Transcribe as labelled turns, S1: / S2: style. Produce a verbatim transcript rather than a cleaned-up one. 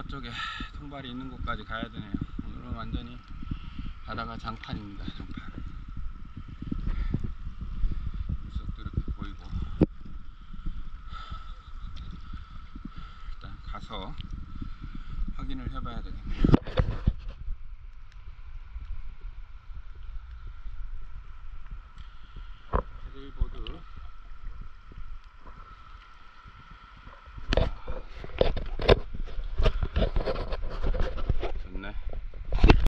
S1: 저쪽에 통발이 있는 곳까지 가야 되네요. 오늘은 완전히 바다가 장판입니다. 장판. 물속도 이렇게 보이고. 일단 가서 확인을 해봐야 되겠네요. 패들보드